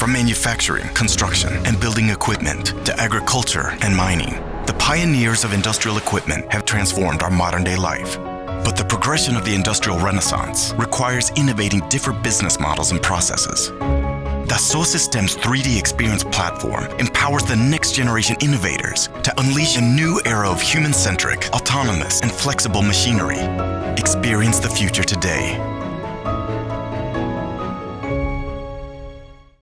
From manufacturing, construction, and building equipment to agriculture and mining, the pioneers of industrial equipment have transformed our modern-day life. But the progression of the Industrial Renaissance requires innovating different business models and processes. Dassault Systèmes' 3D Experience platform empowers the next generation innovators to unleash a new era of human-centric, autonomous, and flexible machinery. Experience the future today.